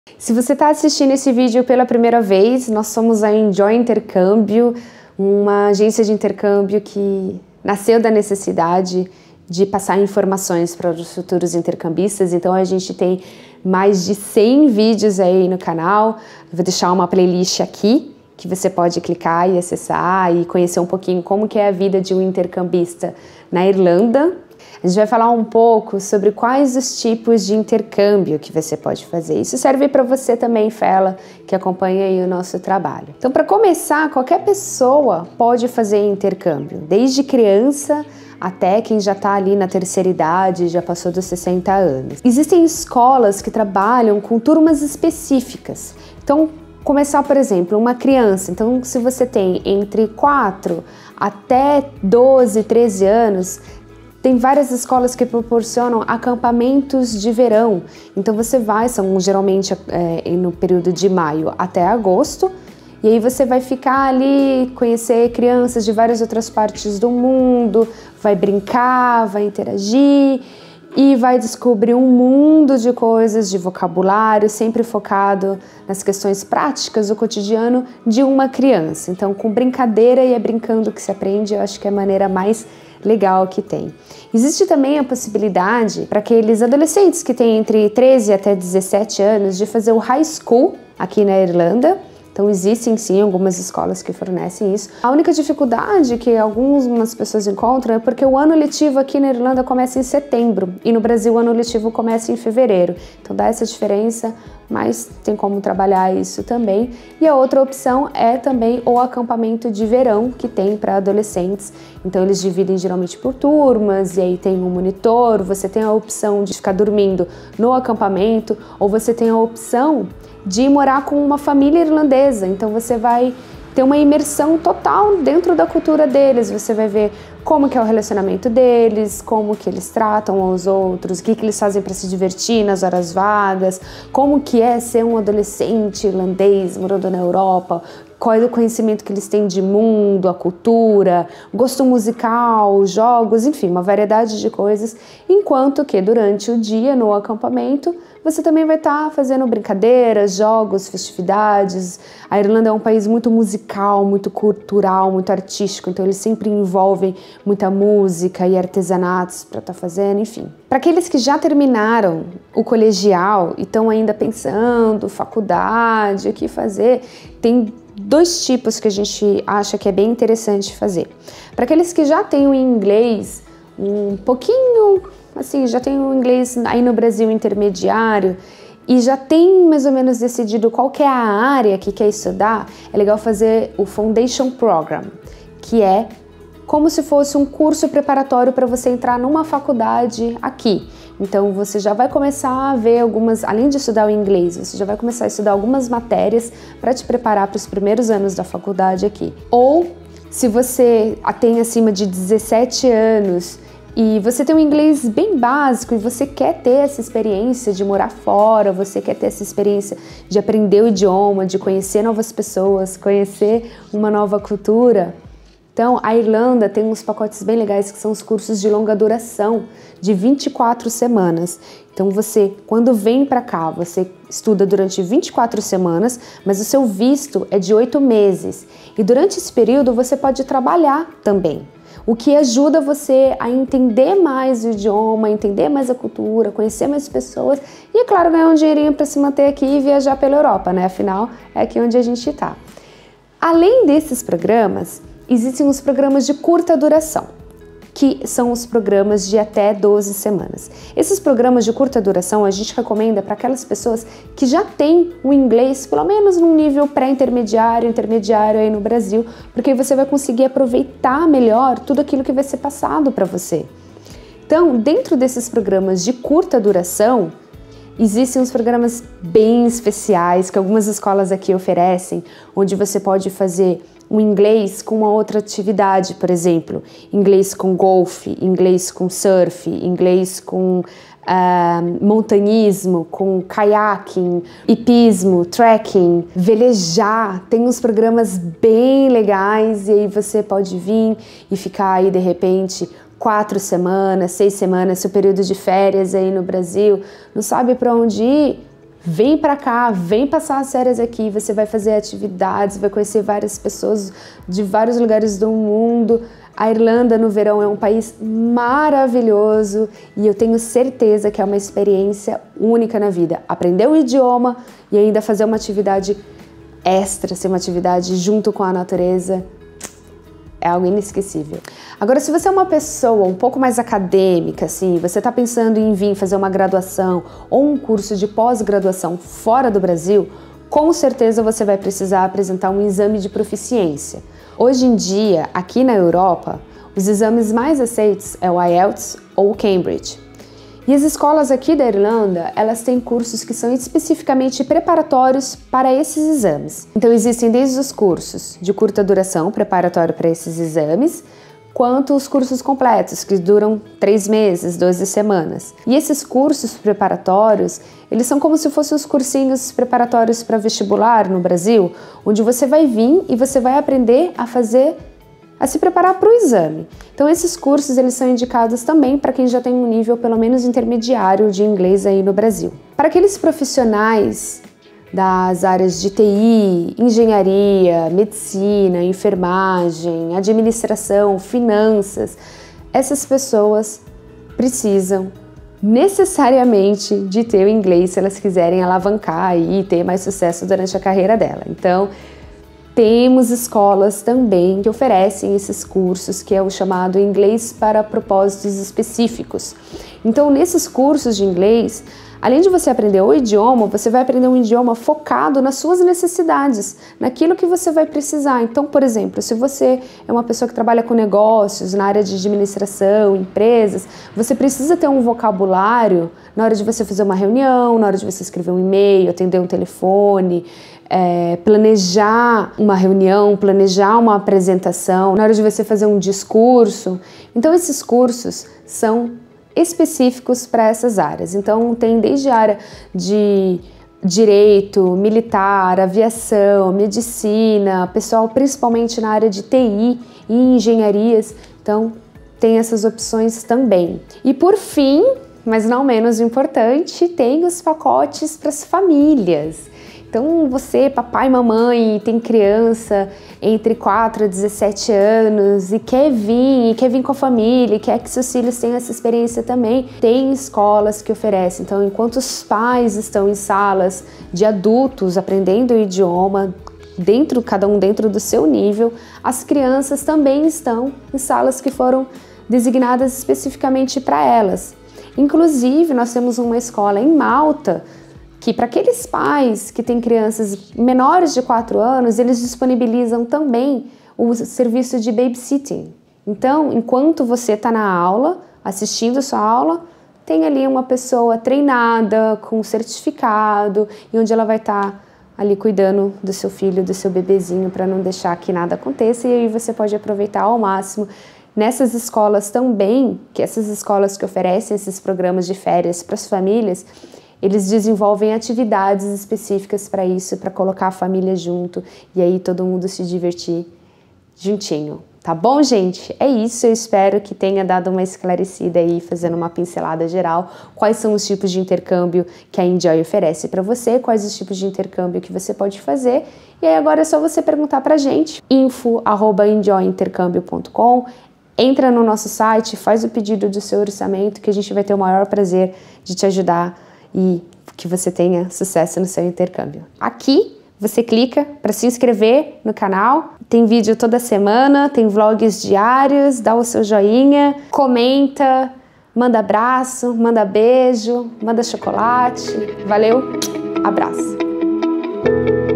Se você está assistindo esse vídeo pela primeira vez, nós somos a Enjoy Intercâmbio, uma agência de intercâmbio que nasceu da necessidade de passar informações para os futuros intercambistas. Então a gente tem mais de 100 vídeos aí no canal. Eu vou deixar uma playlist aqui que você pode clicar e acessar e conhecer um pouquinho como que é a vida de um intercambista na Irlanda. A gente vai falar um pouco sobre quais os tipos de intercâmbio que você pode fazer. Isso serve para você também, Fela, que acompanha aí o nosso trabalho. Então, para começar, qualquer pessoa pode fazer intercâmbio, desde criança até quem já está ali na terceira idade, já passou dos 60 anos. Existem escolas que trabalham com turmas específicas. Então, começar, por exemplo, uma criança. Então, se você tem entre 4 até 12, 13 anos, tem várias escolas que proporcionam acampamentos de verão. Então você vai, são geralmente no período de maio até agosto, e aí você vai ficar ali, conhecer crianças de várias outras partes do mundo, vai brincar, vai interagir e vai descobrir um mundo de coisas, de vocabulário, sempre focado nas questões práticas do cotidiano de uma criança. Então, com brincadeira e é brincando que se aprende, eu acho que é a maneira mais legal que tem. Existe também a possibilidade para aqueles adolescentes que têm entre 13 até 17 anos de fazer o high school aqui na Irlanda. Então existem sim algumas escolas que fornecem isso. A única dificuldade que algumas pessoas encontram é porque o ano letivo aqui na Irlanda começa em setembro e no Brasil o ano letivo começa em fevereiro. Então dá essa diferença, mas tem como trabalhar isso também. E a outra opção é também o acampamento de verão que tem para adolescentes. Então eles dividem geralmente por turmas e aí tem um monitor, você tem a opção de ficar dormindo no acampamento ou você tem a opção de morar com uma família irlandesa. Então você vai ter uma imersão total dentro da cultura deles, você vai ver como que é o relacionamento deles, como que eles tratam aos outros, o que que eles fazem para se divertir nas horas vagas, como que é ser um adolescente irlandês morando na Europa, qual é o conhecimento que eles têm de mundo, a cultura, gosto musical, jogos, enfim, uma variedade de coisas, enquanto que durante o dia no acampamento você também vai estar fazendo brincadeiras, jogos, festividades. A Irlanda é um país muito musical, muito cultural, muito artístico, então eles sempre envolvem muita música e artesanatos para estar fazendo, enfim. Para aqueles que já terminaram o colegial e estão ainda pensando, faculdade, o que fazer, tem dois tipos que a gente acha que é bem interessante fazer. Para aqueles que já têm o inglês um pouquinho, assim, já tem o inglês aí no Brasil intermediário e já tem mais ou menos decidido qual que é a área que quer estudar, é legal fazer o Foundation Program, que é como se fosse um curso preparatório para você entrar numa faculdade aqui. Então você já vai começar a ver algumas, além de estudar o inglês, você já vai começar a estudar algumas matérias para te preparar para os primeiros anos da faculdade aqui. Ou se você tem acima de 17 anos e você tem um inglês bem básico e você quer ter essa experiência de morar fora, você quer ter essa experiência de aprender o idioma, de conhecer novas pessoas, conhecer uma nova cultura. Então, a Irlanda tem uns pacotes bem legais que são os cursos de longa duração, de 24 semanas. Então, você, quando vem para cá, você estuda durante 24 semanas, mas o seu visto é de 8 meses. E durante esse período, você pode trabalhar também, o que ajuda você a entender mais o idioma, entender mais a cultura, conhecer mais pessoas e, é claro, ganhar um dinheirinho para se manter aqui e viajar pela Europa, né? Afinal, é aqui onde a gente está. Além desses programas, existem os programas de curta duração, que são os programas de até 12 semanas. Esses programas de curta duração a gente recomenda para aquelas pessoas que já têm o inglês, pelo menos num nível pré-intermediário, intermediário aí no Brasil, porque você vai conseguir aproveitar melhor tudo aquilo que vai ser passado para você. Então, dentro desses programas de curta duração, existem uns programas bem especiais que algumas escolas aqui oferecem, onde você pode fazer um inglês com uma outra atividade, por exemplo, inglês com golfe, inglês com surf, inglês com montanhismo, com caiaking, hipismo, trekking, velejar. Tem uns programas bem legais e aí você pode vir e ficar aí de repente 4 semanas, 6 semanas, seu período de férias aí no Brasil, não sabe para onde ir, vem pra cá, vem passar as férias aqui, você vai fazer atividades, vai conhecer várias pessoas de vários lugares do mundo. A Irlanda no verão é um país maravilhoso e eu tenho certeza que é uma experiência única na vida. Aprender o idioma e ainda fazer uma atividade extra, ser uma atividade junto com a natureza, é algo inesquecível. Agora, se você é uma pessoa um pouco mais acadêmica, assim, você está pensando em vir fazer uma graduação ou um curso de pós-graduação fora do Brasil, com certeza você vai precisar apresentar um exame de proficiência. Hoje em dia, aqui na Europa, os exames mais aceitos é o IELTS ou o Cambridge. E as escolas aqui da Irlanda, elas têm cursos que são especificamente preparatórios para esses exames. Então existem desde os cursos de curta duração, preparatório para esses exames, quanto os cursos completos, que duram 3 meses, 12 semanas. E esses cursos preparatórios, eles são como se fossem os cursinhos preparatórios para vestibular no Brasil, onde você vai vir e você vai aprender a se preparar para o exame. Então esses cursos eles são indicados também para quem já tem um nível pelo menos intermediário de inglês aí no Brasil. Para aqueles profissionais das áreas de TI, engenharia, medicina, enfermagem, administração, finanças, essas pessoas precisam necessariamente de ter o inglês se elas quiserem alavancar e ter mais sucesso durante a carreira dela. Então, temos escolas também que oferecem esses cursos, que é o chamado inglês para propósitos específicos. Então, nesses cursos de inglês, além de você aprender o idioma, você vai aprender um idioma focado nas suas necessidades, naquilo que você vai precisar. Então, por exemplo, se você é uma pessoa que trabalha com negócios, na área de administração, empresas, você precisa ter um vocabulário na hora de você fazer uma reunião, na hora de você escrever um e-mail, atender um telefone, planejar uma reunião, planejar uma apresentação, na hora de você fazer um discurso. Então, esses cursos são específicos para essas áreas. Então, tem desde a área de direito, militar, aviação, medicina, pessoal principalmente na área de TI e engenharias. Então, tem essas opções também. E por fim, mas não menos importante, tem os pacotes para as famílias. Então, você, papai e mamãe, tem criança entre 4 a 17 anos e quer vir com a família, e quer que seus filhos tenham essa experiência também, tem escolas que oferecem. Então, enquanto os pais estão em salas de adultos aprendendo o idioma, cada um dentro do seu nível, as crianças também estão em salas que foram designadas especificamente para elas. Inclusive, nós temos uma escola em Malta que para aqueles pais que têm crianças menores de 4 anos, eles disponibilizam também o serviço de babysitting. Então, enquanto você está na aula, assistindo a sua aula, tem ali uma pessoa treinada, com certificado, e onde ela vai estar ali cuidando do seu filho, do seu bebezinho, para não deixar que nada aconteça, e aí você pode aproveitar ao máximo. Nessas escolas também, que essas escolas que oferecem esses programas de férias para as famílias, eles desenvolvem atividades específicas para isso, para colocar a família junto e aí todo mundo se divertir juntinho. Tá bom, gente? É isso, eu espero que tenha dado uma esclarecida aí, fazendo uma pincelada geral. Quais são os tipos de intercâmbio que a Enjoy oferece para você, quais os tipos de intercâmbio que você pode fazer. E aí agora é só você perguntar pra gente, info@enjoyintercambio.com. Entra no nosso site, faz o pedido do seu orçamento, que a gente vai ter o maior prazer de te ajudar e que você tenha sucesso no seu intercâmbio. Aqui você clica para se inscrever no canal, tem vídeo toda semana, tem vlogs diários, dá o seu joinha, comenta, manda abraço, manda beijo, manda chocolate. Valeu, abraço!